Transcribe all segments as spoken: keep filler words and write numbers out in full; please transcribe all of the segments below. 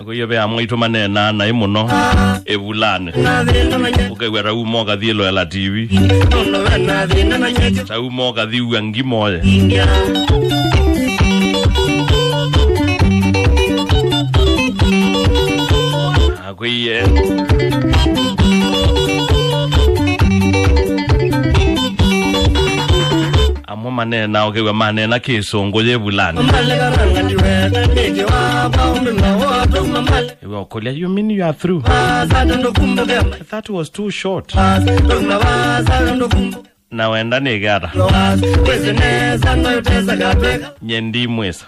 Kuyobe amwitu manena na imuno evulane ukewera umoga dhielo ya la T V sa umoga dhiwa ngimoya akwiye amo manena ukewe manena kisongo yevulane Well, Kolia, you mean you are through? That was too short. Now and then you got Yendi Mwesa.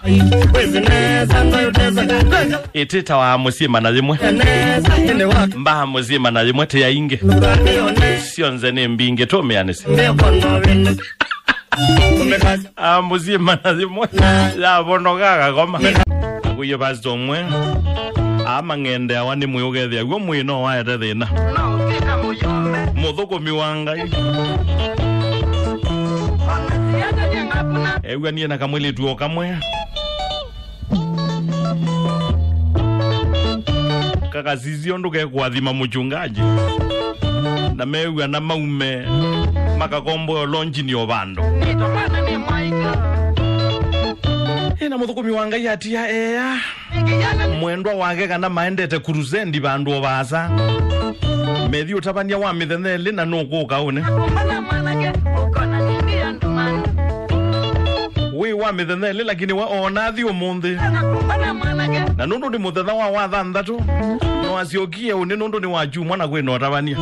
It is our Musima Nazimwe. Mbaha Musima Nazimwe Tia Inge. Sion's name being a Tommy Anis. Ah, Musima Nazimwe. La Bonogaga Goma. We have asked Domwe. Amangende awani muyoge ya gomu ino wa ya na modoko miwanga ewe niye na kamwili tuo kamwe kaka zizi ondoke kuadhima mchungaji na mewe na maume makakombo lonji ni obando ina modoko miwanga yati ya ea mwendwa wake kana maendete kuruzendi bandu obaza medio tabania wa mithenele na nuko kaone we wa mithenele lakini wa onathi omunthi na nundu ni muthetha wa wa thanthatu no asiokie une nundu ni wa jumwa na kwino tabania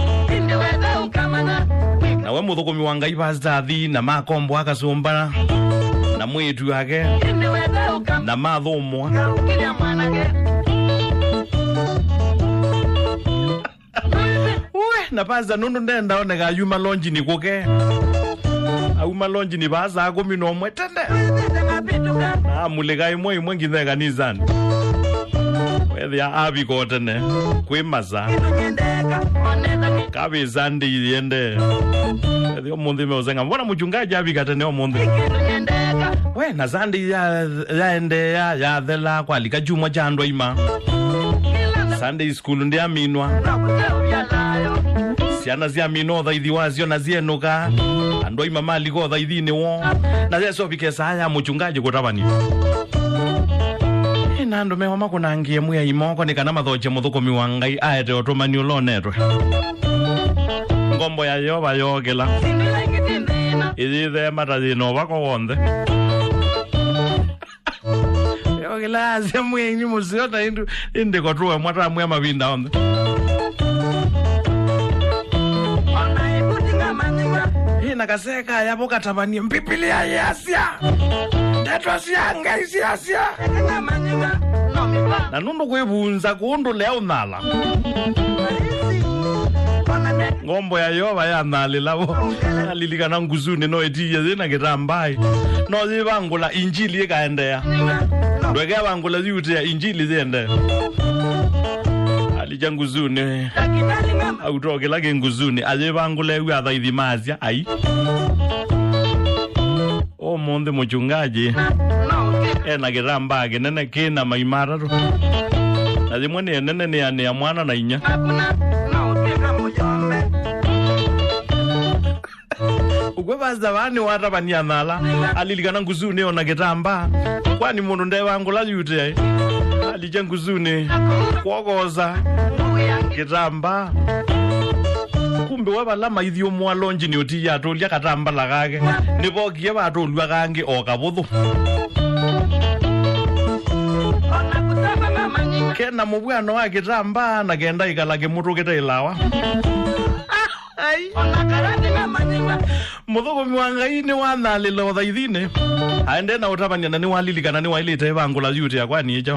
na we muthukumi wa ngai pastor na makombo akasomba na mwitu yake na mathomwa uwe na paza nundu ndenda onega yuma lonji ni kuke auma lonji ni baza kumi no mwetende na mulega imwe imwe ngithega nizani wethi ya abi kotene kwi maza kabi zandi yende ethi omunthi meuzenga mbona mchungaji abi katene omunthi we na zandi ya ya ende ya ya thela kwa lika juma jandwa ima Sunday school ndi aminwa siana zia mino thaithi wazio na zienuka andwa ima mali go thaithi wo na zeso bikesa haya mchungaji kutabani ina ndo mewa makuna ngie muya imoko ni kana mathoche muthukomi wa ngai aete otomani ulonetwe ngombo ya yoba yogela idithe matathino bako wonde yogela asemwe ni muziota indu inde kotruwe mwata mwe mabinda onde ina kaseka yabo katabani mpipili ya yasia tetwa sianga isiasia na nundu kwebunza kundu leo nala ngombo ya yoba ya nali labo alilika na nguzuni no etiye zina kitambai no zibangula injili ikaendea ndweke bangula ziyute ya injili ziende alija nguzuni autoke lake nguzuni azibangula ewe athaithi mazia ai o monde mchungaji ena kitamba kinene kina maimara tu na zimwe ni nene ni ane ya mwana na inya ukwe baza bani watabani anala alilikana nguzuni ona kitamba kwani mundu ndewe angula yute alija nguzuni kuogoza kitamba kumbe wabalama ithio mwalonji ni oti ya tolia katamba lagage nibogie batolwa gange okabuthu kena mubwano wa kitamba na kenda ikalage mutu kete ilawa ai muthukomi wa ngai ni wanalilo thaithine aende na utabania na ni walilikana ni wailite bangula yute ya kwani ejo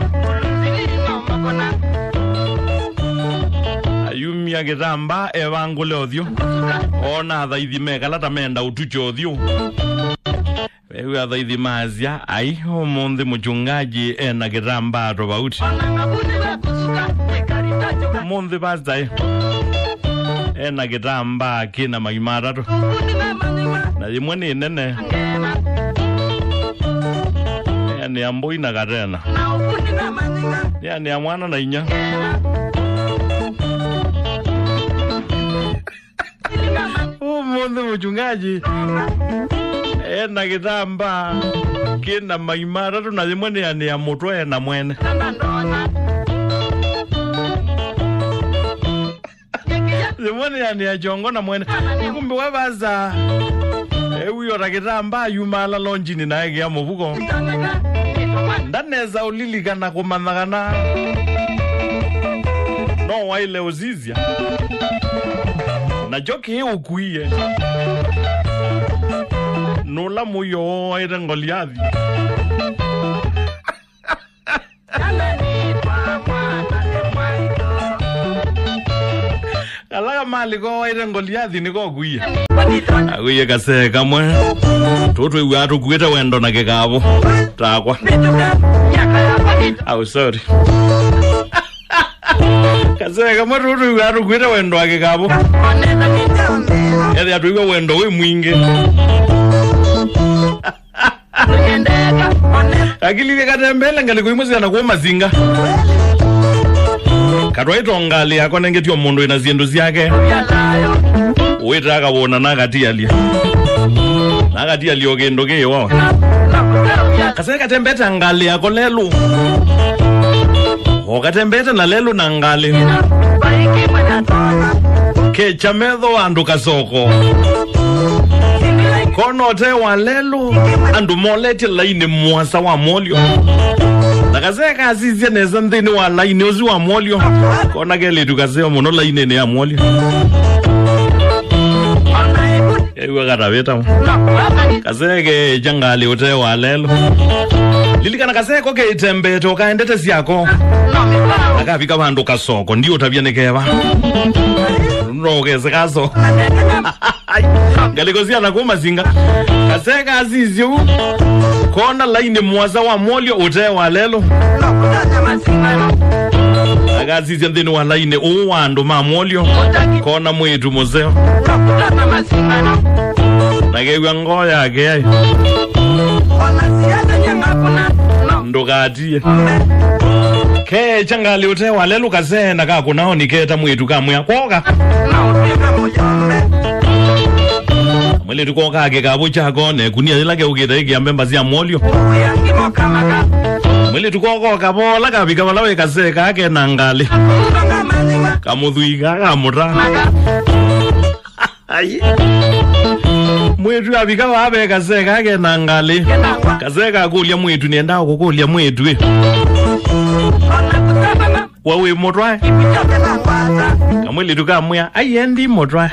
ayumia kitamba ebangule othio ona thaithi mekalata menda utucho othio wewe athaithi mazia ai omunthi mchungaji ena kitamba tofauti munthi pastor ena kitamba kina maimara tu na zimwe ni nene ni ambo ina katena yani ya mwana na inya Mundu mchungaji e na kitamba kina maimara tunazimwene yani ya mutwe na mwene zimwene yani ya jongo na mwene kumbe wabaza e uyo rakitamba yumala lonjini na ege ya mubugo ndaneza ulilikana kumanagana no waile uzizia na joki ukuiye nula muyo waile Goliathi alaga mali ko waile Goliathi niko kuiye akuiye kase kamwe tutu iwe atu kuita wendo na kikabo takwa au sorry kase kamwe tutu iwe atu kuita wendo na kikabo yadhi atu iwe wendo we mwingi akili katembele ngali kuimuzi anakuwa mazinga katwa ito ngali yako nengetio mundu ina ziendu ziyake uitaka wona nakati alia nakati alia ogendo ke yo kase katembeta ngali yako lelu okatembeta na lelu na ngali ke chamedho andu kasoko kono te wa lelu andu molete laini mwasa wa molio nakazeka azizie neza ndini wa laini ozi wa molio kona kele tukaseo mono laini ne ya molio ewe kataveta kaseke jangali ute wa lelu lilikana kaseko ke itembeto kaendete siyako nakavika vandu kasoko ndiyo tabyanekeva nokeze kaso ngalikozia na kuma zinga kaseka azizio kona laini mwaza wa molio ute wa lelo agazizia ndini wa laini uwando ma molio kona mwetu muzeo nagewa ngoya ake ndokatie ke changali ute wa lelo kasena kakunao niketa mwetu kamwe koka mwele tuko kage kabo chako ne kunia lake ukita iki ambemba zia molio mwele tuko ko kabo la kabika balawe kase kake nangali kamudhuiga kamuta ai mwetu abika babe kase kake nangali kase kakulia mwetu nienda kukulia mwetu wawe motwa kamwele tukamwa ayendi motwa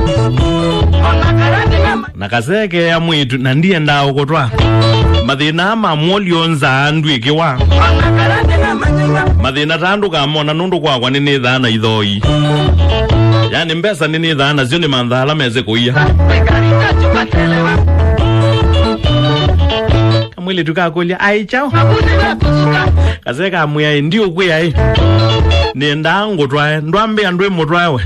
nakaseke ya mwitu na ndiye ndao kutwa mathina ama molio nza andu ikiwa mathina tandu kamona nundu kwa kwa nini dhana idhoi yani mbesa nini dhana zio ni mandhala meze kuia kamwili tukakulia ai chao kaseka amwia ndiyo kuya hii nienda ngutwa ndwambe andwe mutwawe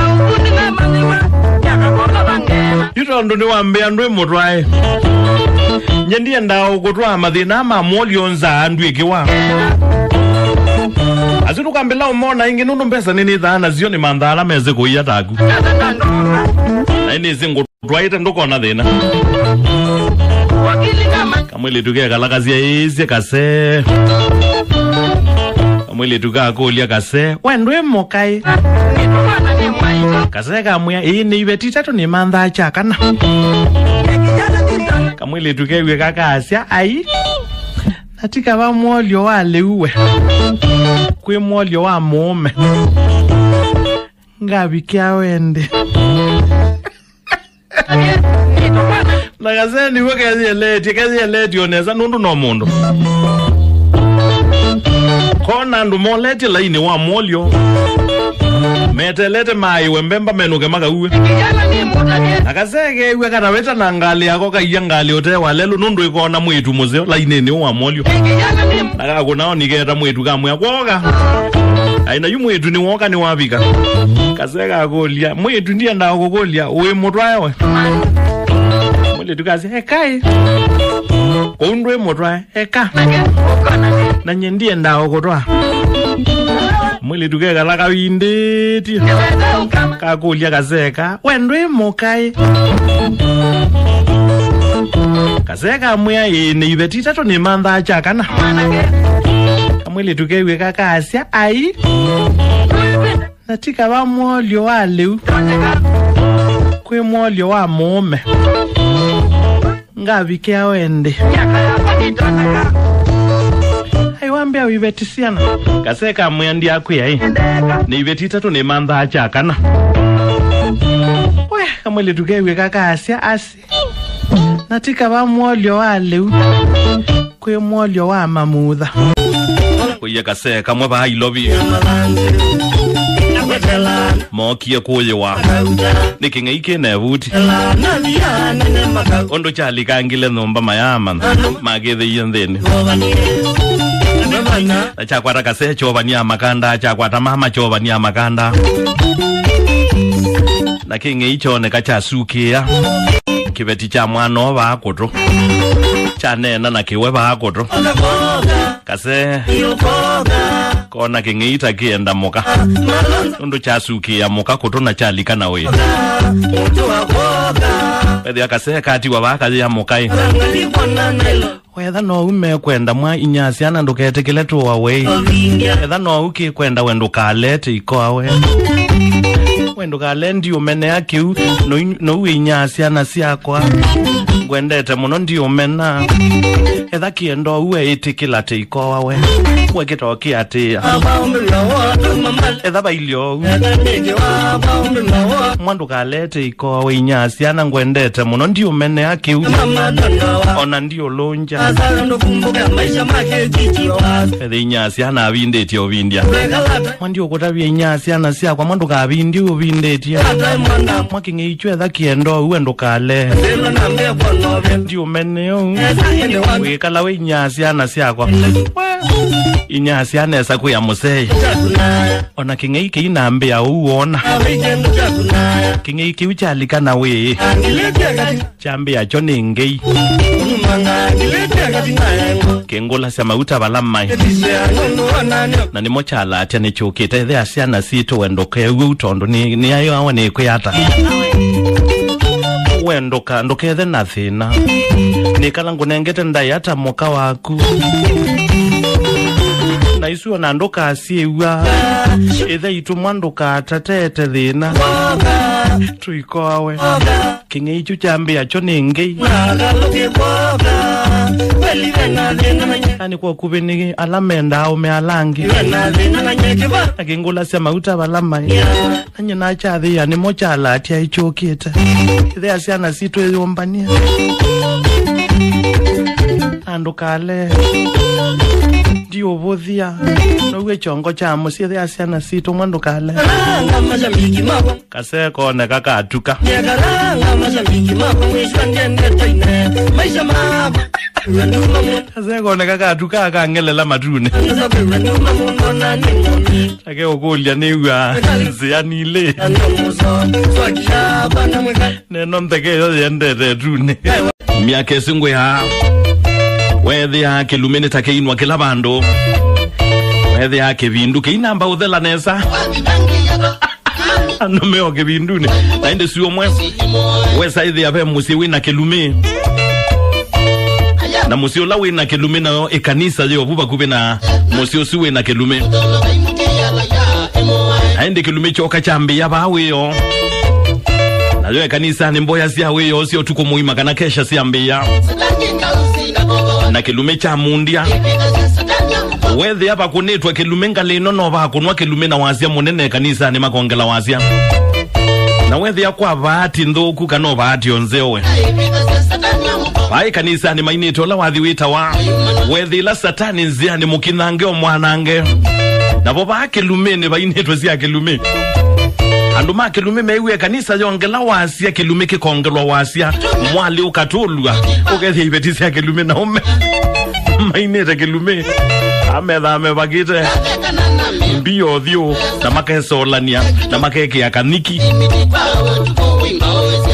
Yuto ndo ni wambea ndwe mutwae Nyendiye ndao kutwa mathina ama molio nza andu ikiwa Azitu kambila umona ingi nundu mbesa nini dhana zio ni mandhala meze kuia taku Na ini zingu twaite ndoko na dhina Kamwili tukia kalakazia izi kase Kamwili tukia kulia kase Wendwe mokai kase kamwia hii ni ibeti tatu ni mandha chakana kamwili tukewe kakasya ai natika wa mwolio wa leuwe kwe mwolio wa mume ngabi kia wende na kase ni weke leti kese leti oneza nundu no mundu kona ndu moleti laini wa mwolio metelete mai wembemba menuke maka uwe akaseke uwe kataweta na ngali yako kaiya ngali ote walelu nundu ikona mwitu muzeo laineni uwa molio nakakunao niketa mwitu kamwe akoka aina yu mwitu ni woka ni wapika kaseka akolia mwitu ndiye ndao kukolia uwe mutwaewe mwile tukasi hekai undwe mutwae heka na nye ndiye ndao kutwa mwili tukega la kawindeti kakulia kaseka wendwe mokai kaseka mwe ine ibetita to ni manda chakana mwili tukewe kakasya ai natika ba mwolyo waleu kwe mwolyo wa mume ngabike awende aiwambia wibetisiana kaseka mwe ndi akwe ai ni ibetita to ni manda chakana we kamwili tukewe kakasya asi natika ba mwolyo waleu kwe mwolyo wa mamudha kuye kaseka mwe ba ilobi mokie kuye wa nikinga ike na buti ondo chali kangile nomba mayama magede yendeni acha kwata kase choba ni amakanda acha kwata mama choba ni amakanda na kinga icho ne kacha sukia kibeti cha mwana ba koto chane na kiwe ba koto kase kona kingeita kienda moka ndo chasuki ya moka kotona chalika na we pedi akase kati wa baka ya mokai wetha no ume kwenda mwa inyasi ana nduketekele tu wawe wetha no uki kwenda wendo kalete iko awe wendo kalendi umene yake no no inyasi ana siakwa gwendete muno ndi umena etha kiendo uwe itikila te iko wawe wekito kiatia etha bailio mwandu kalete iko we inyasi ana ngwendete muno ndi umene yake ona ndio lonja etha inyasi ana abindeti obindia mwandi okutabye inyasi ana siakwa mwandu kabindi obindeti mwakinge ichwe etha kiendo uwe ndo kale ndi umeneo wekala we inyasi ana siakwa inyasi ana esa kuya musei ona kingeike inambe ya uona kingeike uchalika na we chambe ya chone ngei kengola sema utabalamai na ni mochala atia ne choketa ethe asiana sito wendo ke utondo ni ni ayo awane kwata wendo ka ndokethe na thina ni kala ngunengete ndai hata moka waku na isu na ndoka asiwa ethe itu mwandoka tatete thina tuikowe kinge ichu chambe acho ningei ani kwa kubeni alamenda au me alangi akingula sema utabalama anye na chathi yani mochala atia ichoketa ethe asiana situ yombania ando kale dio bothia no we chongo cha musiethe asiana situ mwando kale kase kone kaka atuka kase kone kaka atuka akangelela matune ake okulia niwa zianile neno mtekeyo yendete tune miake singwe ha wethi yake lumene take inwa kila bando wethi yake bindu ke inamba udhela nesa ano meo ke bindu ne naende siyo mwe wesa hithi yape musi wina ke lume na musi ola wina ke lume na ekanisa yo buba kube na musi osi wina ke lume naende ke lume choka chambi ya bawe yo na yo ekanisa ni mboya siya we yo siyo tuko muima kana kesha siya mbeya na kilume cha mundia wethi hapa kunetwa kilume ngalino no ba kunwa kilume na wazia munene kanisa ni makongela wazia na wethi yakwa bahati ndoku kano bahati onzewe bai kanisa ni mainito la wathi wita wa wethi la satani nzia ni mukinange omwanange na boba kilume ne bainetwa sia kilume anduma kilume mewe kanisa yongela wasia kilume kikongelwa wasia mwali ukatolwa ukethi ibetisia kilume na ume maineta kilume amedha amebagite mbio thio na makesolania na makeke ya kaniki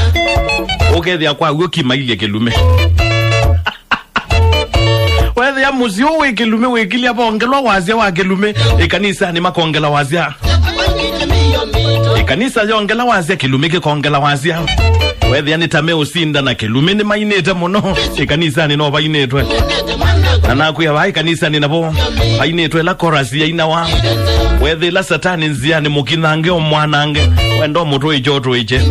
ukethi akwa uki mailie kilume wethi wenda muzio we kilume we kilia bongelwa wazia wa kilume ikanisa ni makongela wazia ikanisa yongela wazia kilume ke kongela wazia wethi yani tame usinda na kilume ni mainete muno ikanisa ni no bainetwe anaku ya bai kanisa ni nabo bainetwe la chorus ya inawa wethi la satani nzia ni mukinange omwanange wendo mutu ijoto ije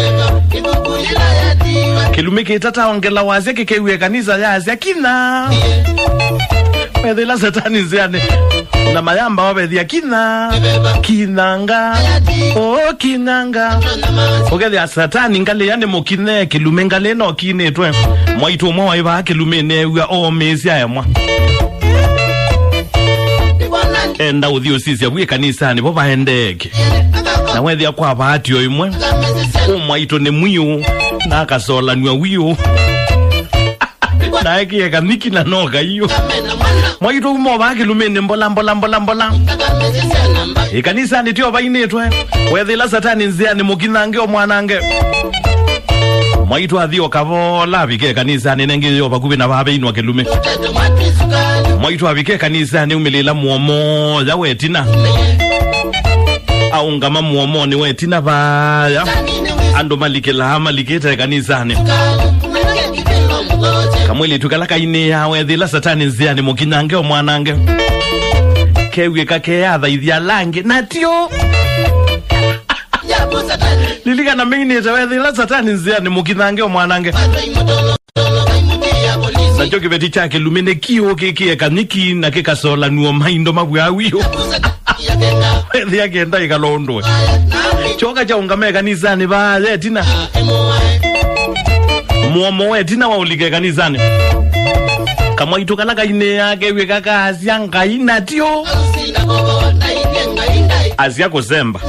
kilume ke tata ongela wazia ke kewe kanisa ya kina wethi la satani nzia ni na mayamba wabethi kina kinanga oh kinanga ogethi ya satani ngale yani mukine kilume ngale no kinetwe mwaito mwa iba kilume ne wa o mezi ayamwa enda uthio sisi abwe kanisa ni bo bahendeke na wethi akwa bahati yo imwe umwaito ne mwiu na kasola nwa wiu na eki eka miki na noga iyo mwaito umo ba kilume ne mbola mbola mbola mbola ikanisa ni tio bainetwe wethi la satani nzia ni mukinange omwanange mwaito athio kavola bike kanisa ni nenge yo bakubi na babe inwa kilume mwaito abike kanisa ni umilela muomo ya wetina au ngama muomo ni wetina baya ando malikela maliketa kanisa ni kamweli tukalaka ine ya wethi la satani nzia ni mukinange omwanange kewe kake ya ithia lange natio lilika na mingine za wethi la satani nzia ni mukinange omwanange na joki beti chake lumine kio keke kaniki na keka sola nuo maindo mabwawio wethi ya genda ikalondwe choka cha ungame kanisani ba letina muomo wetina wa ulike kanisani kama itokalaka ine yake weka kazi anga inatio azia kuzemba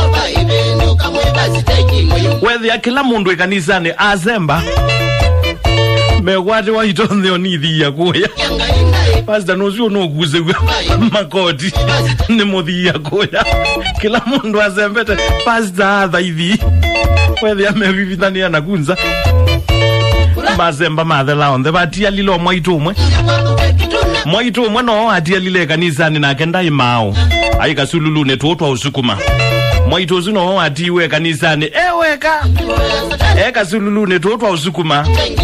wethi ya kila mundu kanisani azemba mekwati wa itonde onithi ya kuya pastor nozio no guze makoti ni modi ya kuya kila mundu azembete pastor thaithi wethi ya mevivithania na kunza bazemba mathela on the batia lilo mwaito umwe mwaito umwe no atia lile kanisa ni nakenda imao aika sululu ne totwa usukuma mwaito zino atiwe kanisa ni eweka eka sululu ne totwa usukuma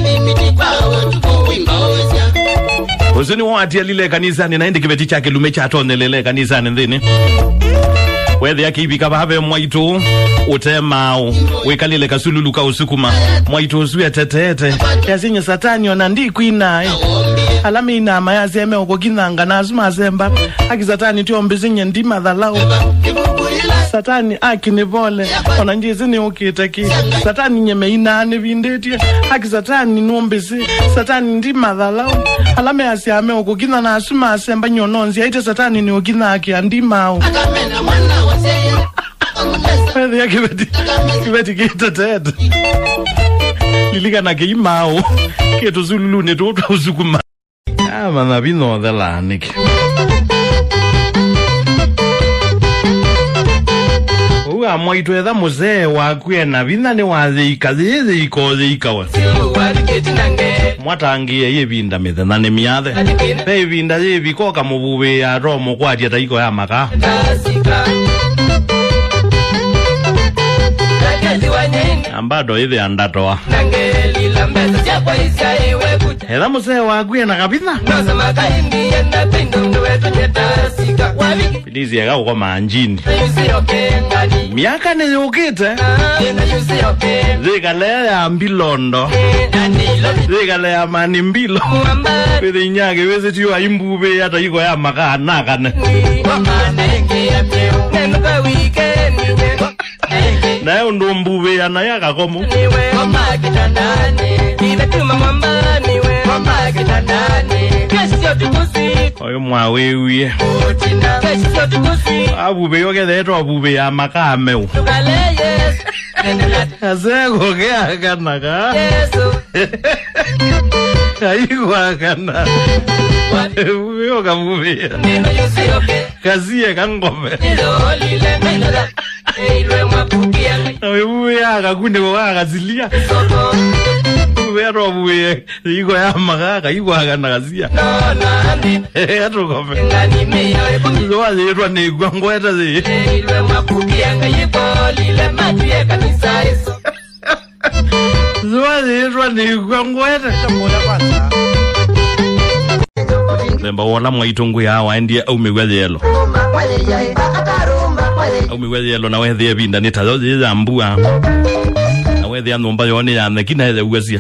uzini wa atia lile kanisa ni naende kibeti chake lume cha tonelele kanisa ni ndini wethi ya kibika babe mwaito utemao wekalile kasululu ka usukuma mwaito usuya tetete yasinye satani ona ndiku inae alami ina mayazeme uko kinanga na azuma zemba aki satani tio mbizinye ndima dhalao satani aki nivole ona njizini ukiteki satani nyeme inane vindetie aki satani nuombisi satani ndima dhalao alami asiame uko kina na azuma azemba nyononzi yaite satani ni ukina aki andimao wethi ya kibeti kibeti kita tete lilika na keimao keto zululu ne totwa usukuma ama na bino dela niki uwa mwaito etha muzee wakwe na bina ni wathika thithi ikothi ikawa mwatangie yebinda mithena ni miathe pe ibinda yebiko kamububi ya romo kwatia taiko ya maka ambado hivi andatoa etha muzee wakwe na kabitha pilizi ega uko manjini miaka ni yukite zikale ya mbilondo zikale ya manimbilo pithi nyage wezi tiyo wa imbube hata yiko ya maka nakane na yo ndo mbube ya na yaka komu oyo mwawewie abube yoke dheto abube ya maka ameu azego kea kanaka aiko akana abube yoka abube ya kazie kangome abube ya kakunde kwa kazilia Wero buye iko ya magaka iko aganagazia. Eto kome. Zoa zero ni gwangweta zi. Ilwe makukia ngayipo lile matie kanisa iso. Zoa zero ni gwangweta. Mola kwanza. Remba wala mwaitungu ya hawa ndiye au miwele yelo. Au miwele yelo na wehe binda ni tazozi za mbua. Na wehe ya nomba yone ya nekina hele uwezia.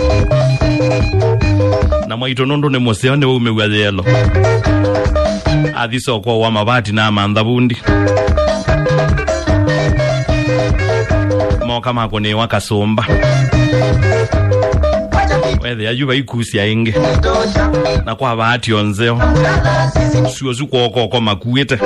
Na mwaitonondo ne moseone au miwele yelo. Adhiso kwa wa mabati na mandhabundi. Mwa kama kone wakasomba. Wewe ya yuba ikusi ya inge. Na kwa bahati onzeo. Sio zuko kwa makuete.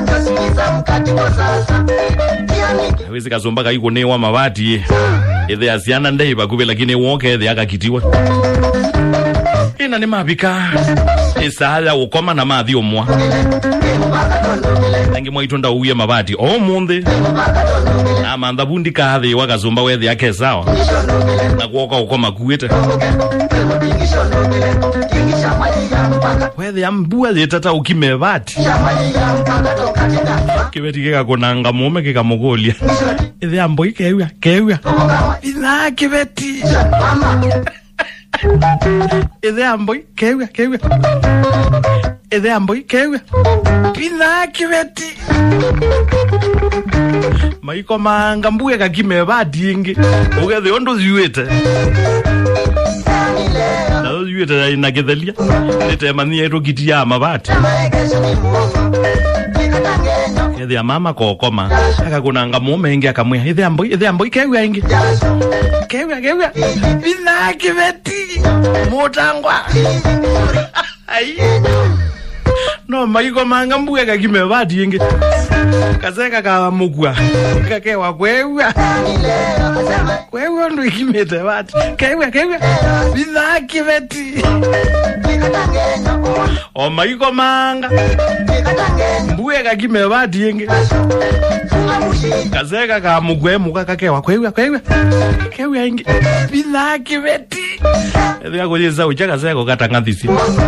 Hawezi kazomba kaiko ne wa mabati. Ethe asiana ndai bakube lakini woke ethe akakitiwa. Ina ni mabika. Isahala ukoma na mathi omwa. Nangi mwitonda uye mabati o munde. Na mandhabundi kathi wakazomba wethi yake sawa. Na kuoka ukoma kuete. Wethi ambua zetata ukimebati. Kibeti keka konanga mume keka mogolia. Ethi amboi kewa kewa. Ina kibeti. Ethi amboi kewa kewa. Ethi amboi kewa. Pina kibeti. Maiko manga mbuye kakime bati ingi. Ugethi ondo ziwete. Na ziwete na gethelia. Nete mania ito kiti ya mabati. Ethi ya mama kokoma. Aka kunanga mume ingi akamwea. Ethi amboi, ethi amboi kewa ingi. Kewa kewa. Pina kibeti. Motangwa. Ai. No maiko manga mbuye kakime bati ingi. Kaseka kawa mugwa. Kakewa kwewa. Kwewa ndo ikimete bati. Kewa kewa. Bila kibeti. O maiko manga. Mbuye kakime bati ingi. Kaseka kawa mugwe muka kakewa kwewa kwewa. Kewa ingi. Bila kibeti. Edhika kujeza ucha kaseka katangathisi.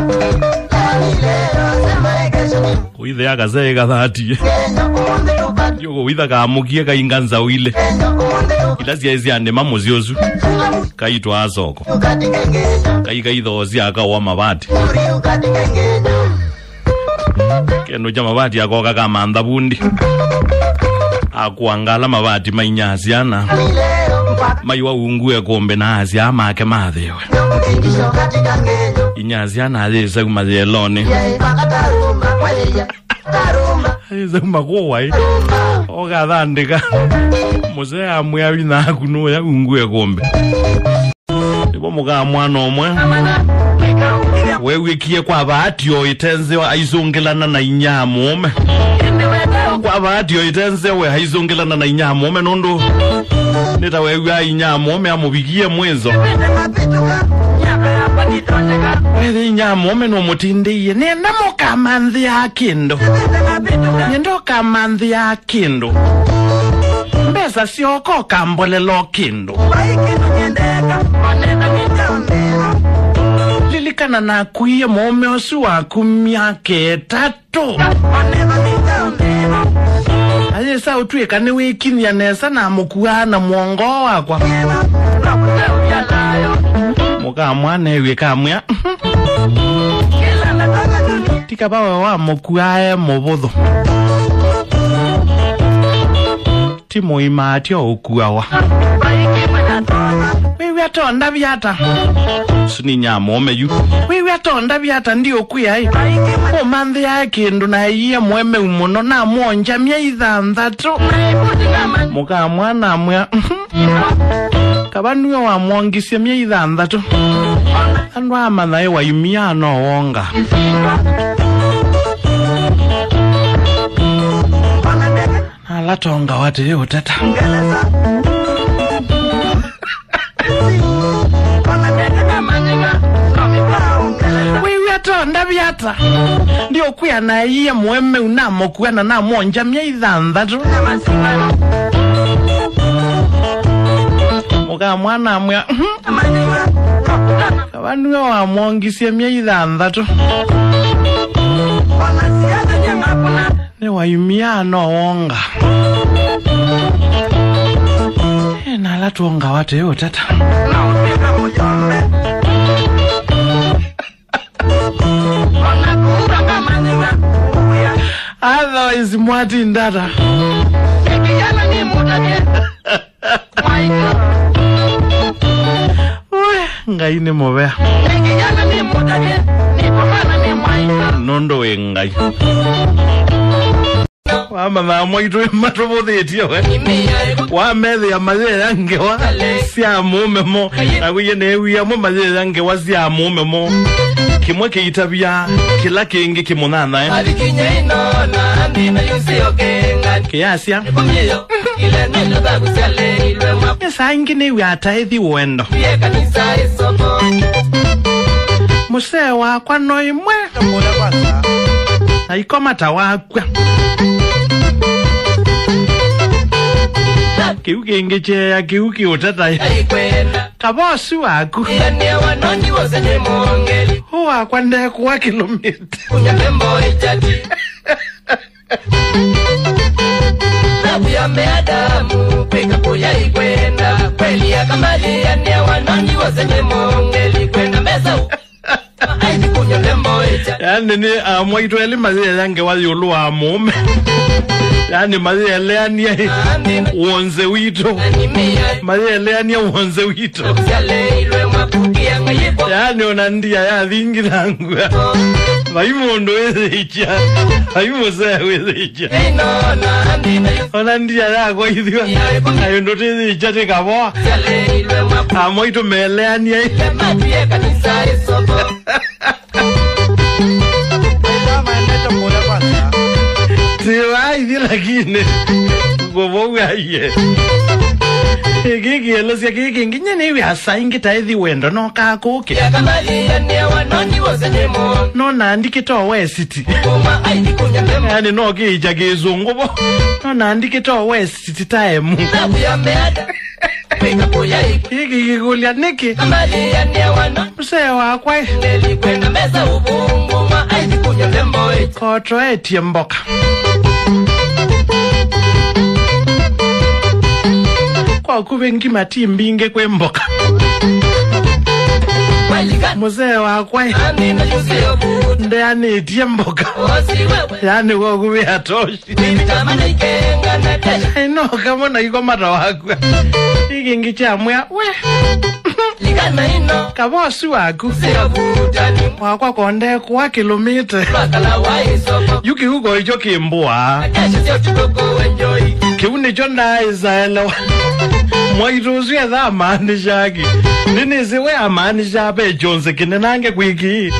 Kuithe ya kaseka thati. Yoko witha kaamukie kainganza wile. Ilasi ya ezi ane mamo ziozu. Kaito asoko. Kai kaithozi aka wa mabati. Kendo cha mabati ya koka kama andhabundi. Akuangala mabati mainyazi ana. Maiwa ungue kombe na azi ama ake mathewe. Inyazi ana azeza kumazelone. Azeza kumakowa eh. Oga thandika. Mose amwe abina kuno ya ungue kombe. Ibo muka mwana omwe. Wewe kie kwa bahati yo itenzewa aizongelana na inyamo ome. Kwa bahati yo itenzewa aizongelana na inyamo ome nondo. Neta wewe inyamo ome amubigie mwezo. Wewe inyamo ome no mutindiye. Nenda moka mandhi ya kindo. Nendo kamandhi ya kindo. Mbesa sioko kambole lo kindo. Lilikana na kuye mome osuwa kumyake tatu. Aye sa utuye kane wikini ya nesa na mukuwa na mwongo wakwa. Muka mwane wika mwya. Tika bawe wa mukuwa e mobodho. Timo imati o ukuwa wa. Wewe atonda biata. Suni nyamo ome yu. Wewe atonda biata ndi okuya hii. O mandhi ya kindu na iye mweme umuno na mwonja mia ithanthatu. Muka mwana mwya. Kabanuwe wa mwongisya mia ithanthatu. Andu amanae wa imia no wonga. Alatonga wate yu teta. Wewe atonda biata. Ndio kuya na iye mweme unamo kuya na na mwonja mia ithanthatu. muka mwana mwa abantu wa mwongisi mya ithanthatu ne wayumia no wonga na la tuonga watu yo tata otherwise mwati ndata ngai ni mobea nondo we ngai wama na mwaito matobodetio wa medhe ya mazee yange wa sia mume mo na kuye ne wiya mo mazee yange wa sia mume mo kimwe kiitabia kila kingi kimunana eh alikinye ino na ndina yusio kenga kiasia ile nelo da kusale ilwe mwa esa ingine wi ataithi wendo ye kanisa isoko musewa kwa noimwe na ikoma tawakwa kiuki ngeche ya kiuki utata aikwenda kabosi waku yani wanoni wose ni mongeli huwa kwa ndeku wa kilomita unyatembo ichati nabu ya meadamu peka kuya ikwenda kweli ya kamali yani wanoni wose ni mongeli kwenda meza aidi kunyatembo ichati yani ni amwaito eli mazile yange wali uluwa mume yani mazile leani ya uonze wito mazile leani ya uonze wito yani onandia ya vingi nangu vaimondo weze icha vaimosea weze icha onandia ya kwa hivyo ayondo teze icha teka boa amwaito meleani ya Tiwa hivi lakini goboga ye Gigi elosia gigi nginya ni wi asaingi taithi wendo no ka koke ya kamali ya wanoni wose ni mo no nandike to west kuma aidi kunyatembo yani no gija gezungu bo no nandike to west time nabu ya meada peka kuya ikwenda gigi gulia niki kamali ya wanoni musewa kwa ngeli kwenda meza ubungu ma aidi kunyatembo kotro etie mboka kwa kubengi matimbinge kwe mboka muzee wakwa andina yusio buta nde anetie mboka osi wewe yani kwa kubi hatoshi mimi tamana ikenga na kesha ino kama na iko mata wakwa hiki ngicha mwea we ligana ino kabosi waku sio buta ni wakwa konde kwa kilomita wakala wa isoko yuki huko icho kimbua kesha sio chukoko enjoy kiuni chonda izaelewa mwaituzi ya dha amani shaki nini ziwe amani shape jonze kine nange kwiki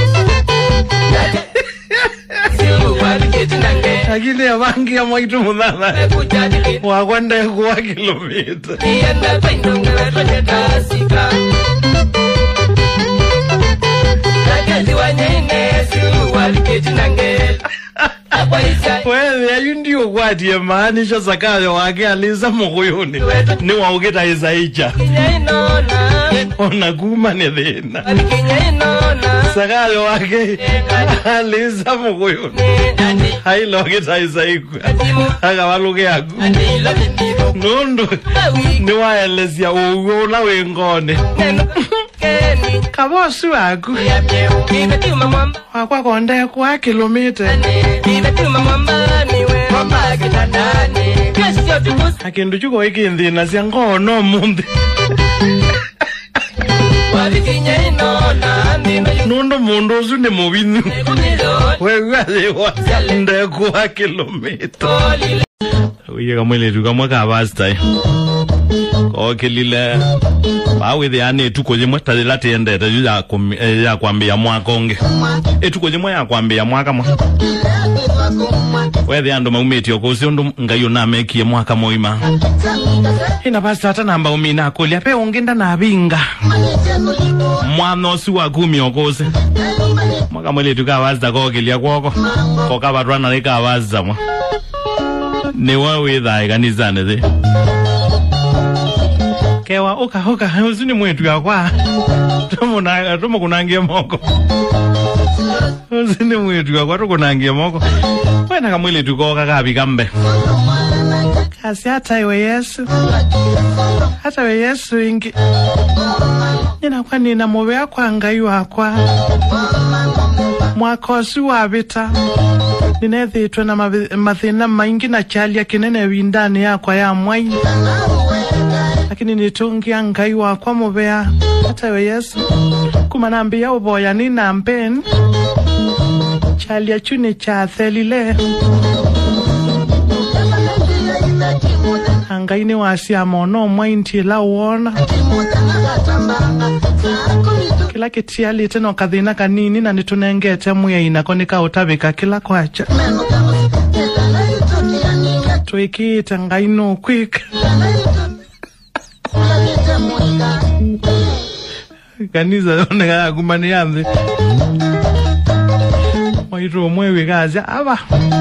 siu waliketi nange lakini ya vangi ya mwaitu mudhana kujadili wakwende kuwa kilomita ienda paindonge wetonye tasika lakini wanyeine siu waliketi nange kwa isa wewe ya yundio kwa tiye maani sha sakayo wake aliza mkuyuni ni waukita izaicha ino na ona kuma ni dhina alikinye ino na sakayo wake aliza mkuyuni nani hailo wakita izaikwa atimu haka waluke yaku andilo tindiro nundu awi ni waelezia uwe la wengone neno keni kabosi waku ya mjeu imetuma mwamba wakwa konde kwa kilomita imetuma mwamba niwe mwamba kitandani kesho tukusi akindu chuko iki nthina sia ngono mundi walikinye ino na ndino nundu mundu usu ni mubinu yukunilo wewe aliwa nde kwa kilomita kolile uye kamwele tu kamwa kabastai ko kilile bawithi yani etuko limwe tadila tiendete ya kum, ya kwambia mwaka onge etuko limwe ya kwambia mwaka mwa wethi andu maumetio kusi undu ngayo na mekie mwaka moima ina basi hata namba umina kulia pe ongenda na binga mwana osi wa kumi okose mwaka mwele tu kabasta ko kilia kwoko ko kabatwana ni kabasta mwa ni wewe idha kanisane the kewa oka oka uzuni mwetu yakwa tomo na tomo kunangia moko uzuni mwetu yakwa to kunangia moko wena kamwele tukoka kabi kambe kasi hata iwe Yesu hata we Yesu ingi nina kwa nina mobe akwa ngai wakwa mwakosi wabita ninethitwe na mathina maingi na chalia kinene windani yakwa ya mwai lakini nitungia ngai wakwa mubea hata we Yesu kumanambia uboya nina mpeni chalia chuni cha thelile angaini wasia mono mwainti la uona kila kitiali teno kathina kanini na nitunengete muya inakonika utabika kila kwacha tuikita ngaino quick kanisa oneka kumani yanze mwaito mwewe kazi aba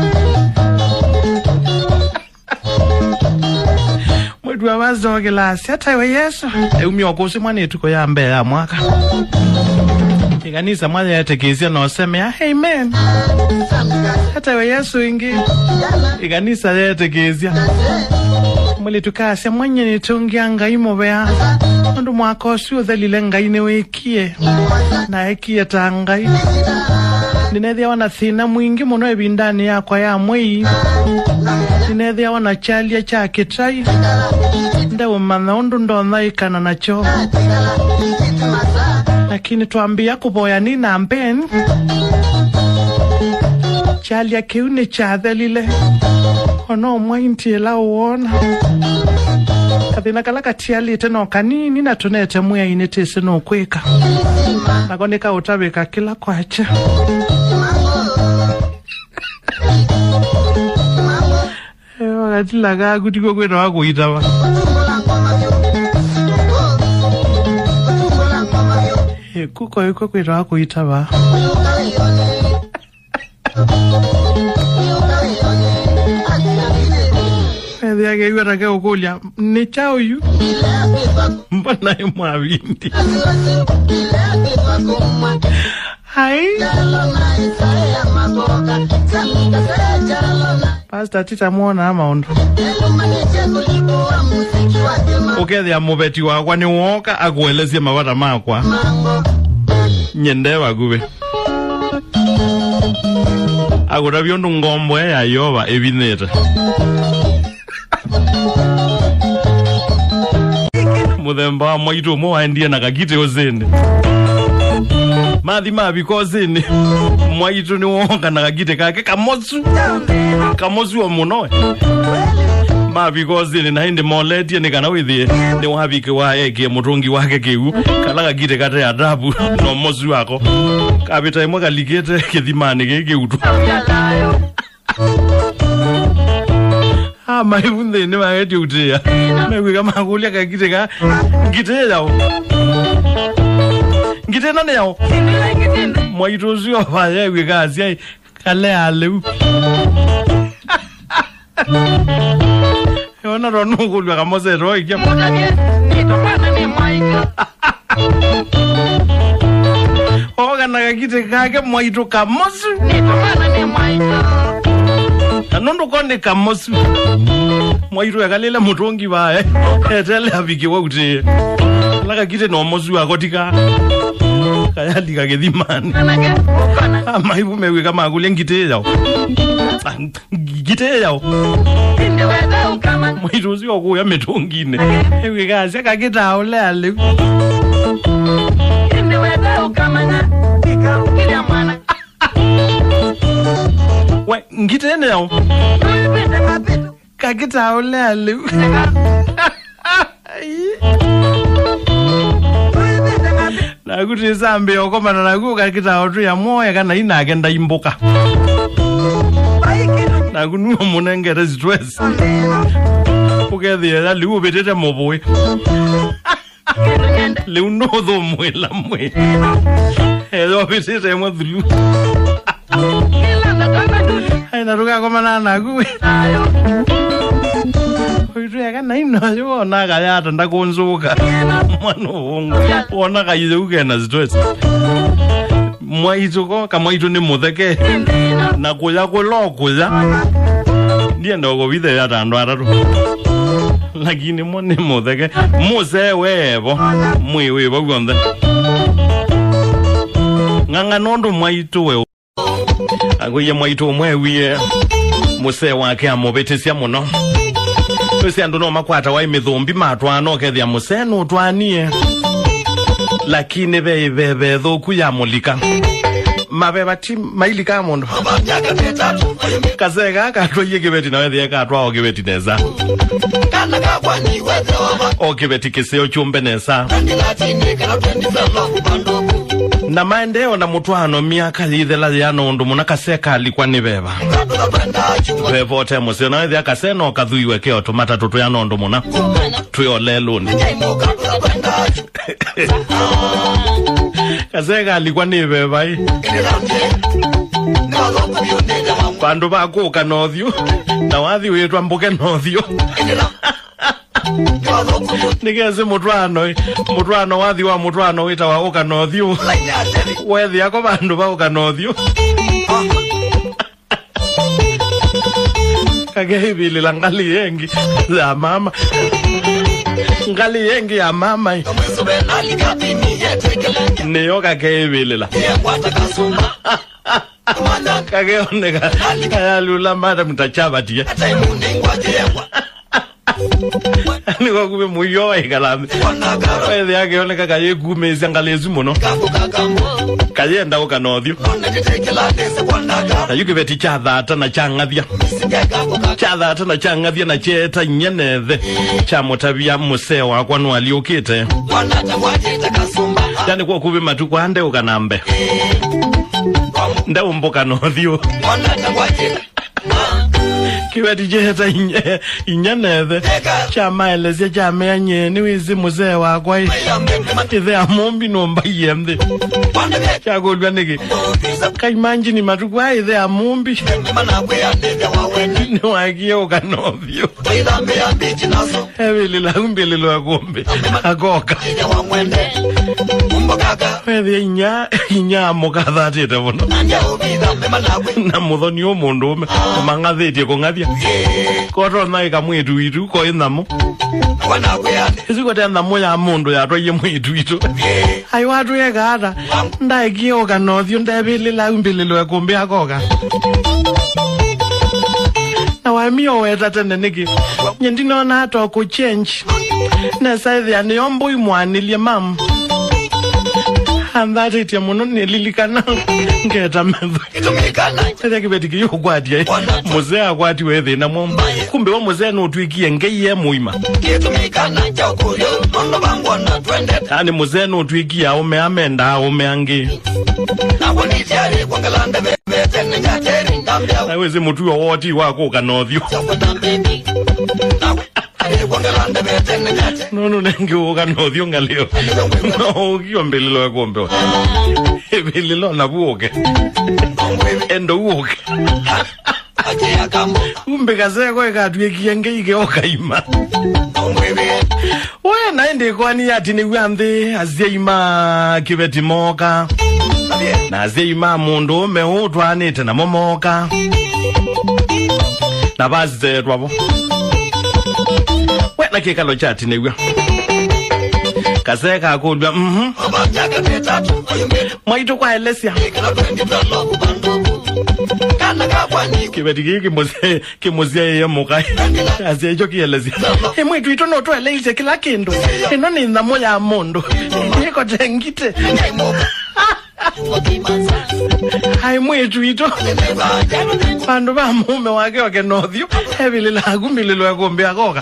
mwetu wabazo kilasi hata iwe Yesu eumi wakusi mwani tuko ya mbe ya mwaka kanisa mwani ya tekezia na oseme ya amen hata iwe Yesu ingi kanisa ya tekezia mwili tukasi mwenye nitungia ngai mobea ndu mwakosi udhalile ngai newekie na ekie ta ngai ninethia wana thina mwingi muno ebindani yakwa ya mwei ninethia wana chalia cha kitai ndewo mana undu ndona ikana nacho lakini tuambia kuboya nina mpeni chalia kiuni cha dhalile ono mwainti ela uona kathina kala katiali teno kanini na tunete muya inetese no kweka nakonika utabika kila kwacha ewa katila kagu tiko kweta wako itawa kuko yuko kweta wako itawa Edhi ke iwa rake ukulia ni chao yu mbana yu mawindi hai Pastor tita muona ama ondo ukethi ya mubeti wakwa ni woka akuelezia mawata makwa nyendewa gube agurabio ndu ngombo ya yoba ebineta muthemba mwaito mo waendia na kagite ozene mathi mabiko ozene mwaito ni wonga na kagite kake kamosu kamosu wa muno mabiko ozene na hindi moletie ni kana withie ni wabike wa eke mutungi wake kiu kala kagite kate adabu no mosu wako kabita imwe kaligete kithimani giki utu ah mai bunde ne ma eti utia me kama kulia kagite ka ngite yao ngite nane yao mwaitozi wa yewe kazi ai kale ale ona ronu kulwa kama zero ikia oga na kagite kake mwaito kamosu anondo konde kamosu mwaito yakalela mutongi bae etele abiki wote laka kite no mosu akotika kayali kagedimani ama ibu mewe kama akule ngite yao ngite yao mwaito usiwa kuya metongine ewe kazi kakita ole ale we ngite ne yao kakita ole ale na kuti zambe okomana na ku kakita otu ya moya kana ina agenda imboka na kunu munengere stress ukethi ya liu betete moboy le uno do mwela mwe edo betete mo dulu ai na ruga komana na ku oitweka na ino yona kayata ndakunzuka mwana wongo ona kayiuke na stress mwaituko kama itu ni mutheke na kuya kulokuya ndiye ndogo bithe ya tando atatu lakini mone mutheke muse webo mwiwe bogonde nganga nondo mwaitu we agoye mwaitu mwewie muse wake amobetesia muno ese ando no makwata wa imithumbi matwano kethia museno twanie lakini be be be thoku ya mulika mabeba ti mailika mondo kasega ka twoye kibeti na wethia ka twa ogibeti neza kana ka kwani wethe ogibeti kiseo chumbe neza na maendeo na mutwano miaka lithela ya nondo muna kaseka alikuwa ni beba bevote museo na wethia kaseno kathuiwe ke otomata tutu ya nondo muna tuyo leluni kaseka alikuwa ni beba pandu bakuka nothio na wathi witwa mbuke nothio nikeze mutwano mutwano wathi wa mutwano wita wa uka nothio wethi yako bandu ba uka nothio kagehibili la ngali yengi ya mama ngali yengi ya mama niyo kagehibili la kageoneka kayalula mada mtachabatia niko kube muyo ikalambi wethi yake oneka kaye kumezi angalezi muno kaye ndao kanodhio na yuki beti chathata na changathia chathata na changathia na cheta nyenethe cha mutabia musee wakwa nwaliukite yani kwa kube matuku ande ukanambe ndao mboka nothio kiweti jeta inye inyanethe chama elezia chama yanye ni wizi muzee wakwa ithe amombi nomba yemde chagolwa niki kaimanji ni matukwa ithe amombi ni wakia ukanovyo evili la umbili lwa kumbi akoka wethi inya inya mukathatite muno na muthoni umundu ume mangathitie kungathia koto naika mwitu itu ko inamo isiko tena moya mundu ya twaye mwitu itu ai watu yegata ndaikio kanothio ndebili la umbili lwa kumbi akoka na wamio weta tene niki nyendino na to ku change na saithi ani ombo imwanilie mam andati ite muno nililikana ngeta metho itumikana ete kibeti kiyo kwatia muzee akwati wethi na momba kumbe wa muzee no twikie ngeye muima itumikana cha kuyo nono bangwana twende ani muzee no twikia ome amenda ome angi na woni tiari kwangalanda bete nyateri ndambia na wezi mutu woti wako kanothio no no nengi uka nothio ngalio no ukio mbelilo ya kombe ebelilo na buoke endo uoke umbe kazeko ikatwe kienge ike okaima we naende kwani ati ni wamde azeima kibeti moka na azeima mundu me utwanite na momoka na bazi twabo wena kekalo chati newa kaseka akulwa mhm mwaito kwa elesia kibeti kiki mose kimozia ye mukai asejo kielesia e mwitu ito no to eleise kila kindu ino ni ndamo ya mondo niko tengite hai mwitu ito pandu ba mume wake wake nothio evili la gumbili ya kombe akoka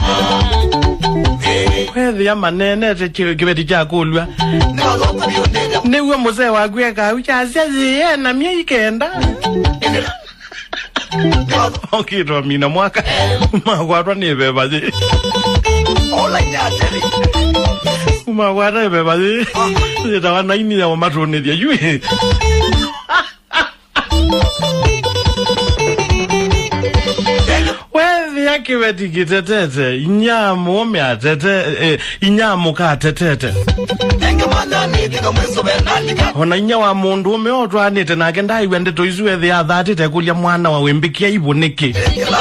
wethi ya manene te kibeti cha kulwa niwe muzee wagwe ka uchazia zie na mie ikenda okito mina mwaka magwatwa ni beba zi ola nyateri magwatwa beba zi zitawa naini ya matone dia yue wethi yake weti kitetete inyamo mya tete eh, inyamo ka tetete ona inya wa mundu umeotwa nite nake ndaiwe ndito izwe the other tete kulia mwana wa wembikia iboneke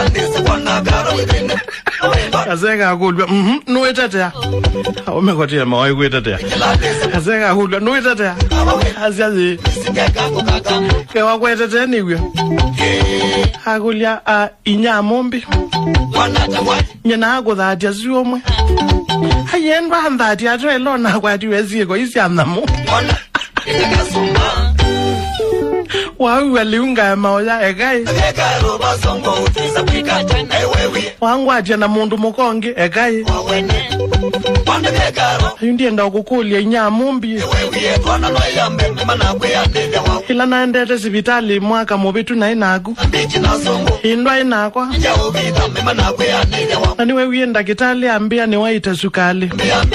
azega kulwa mhm nuetete umekotia mawe kwetete azega kulwa nuetete aziazi ke wa kwetete niwe agulia a inyamombi nyana aguthatia aziomwe ayendwa handati atwelo na kwati weziko isianamu Wau waliunga maoya egai wangu atia na mundu mukongi egai ayundienda ukukulia inyamombi ila naendete sibitali mwaka mubitu na inaku indwa inakwa naniwe wienda kitali ambia ni waita sukali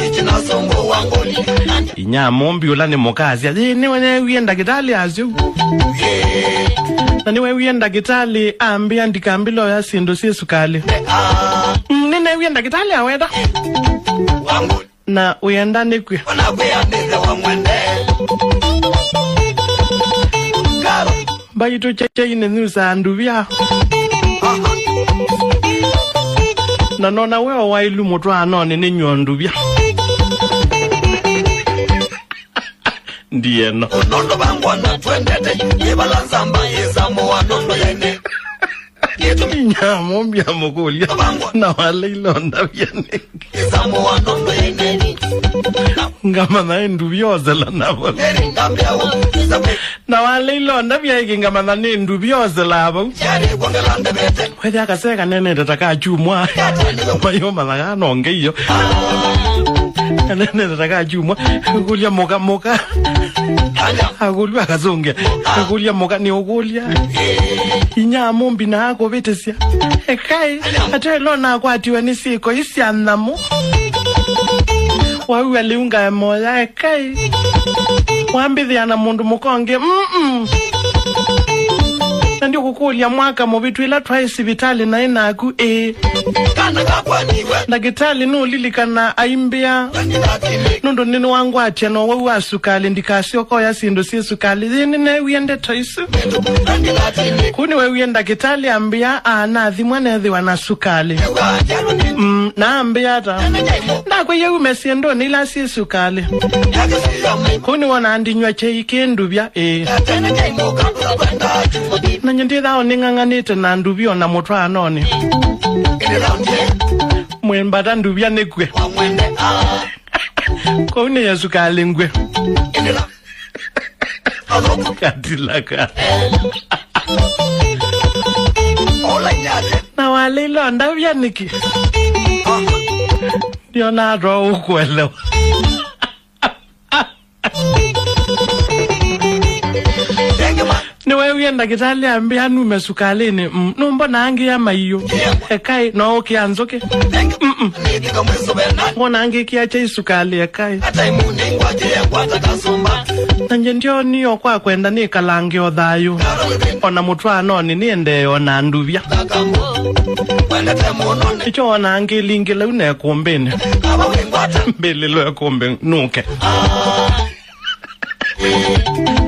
inyamombi ula ni mukazi niwe wienda kitali azio naniwe wienda kitali ambia ndikambilo ya sindu si sukali nine wienda kitali aweda na uyenda nikwe Baito cheche ine nusa anduvia na nona wewa wailu mutu anone ni nyonduvia ndiye no nondo bangwa na twendete yebalanzamba yezamo wa nondo yene inyamombi ya mukulia na wale ilonda vyane yezamo wa nondo yene ngama na enduviozela nabo na wale ilonda vyake ngama na enduviozela abo kwede akaseka nene tataka chumwa mayoma na gano ngeyo nene tataka chumwa kulia moka moka akulia akazonge kulia moka ni ukulia inyamombi na ako vetesia ekai atelo na kwatiwe nisiko isianamu Wau waliunga moya ekai wambithia na mundu mukonge mm ndio kukulia mwaka mubitu ila twa sibitali na inaku eh kana gakwaniwe ndagitali no lilikana aimbia nondo nini wangu atia no wau asukali ndikasio ko ya sindu si sukali zini ne wiende toisu kuni we wienda kitali ambia ana thimwana thi wana sukali mm na ambia ta ndakwe ye umesiendo nila si sukali kuni wana andinywa cheike ndubya eh na nyindi thao ninganganite na ndubyo na mutwa anone mwembata ndubya nekwe kone ya sukali ngwe katilaka na wale ilonda vyaniki ndio na roho ukwelewa niwe wienda kitali ambia nume sukalini mm, numbo nangi ya maiyo ekai no kianzoke mm -mm. Ngona angi kiache isukali ekai nanje ndio niyo kwa kwenda ni kalangi odhayo ona mutwa anoni niende ona nduvya icho ona angi lingile une kombene mbele lo kombe nuke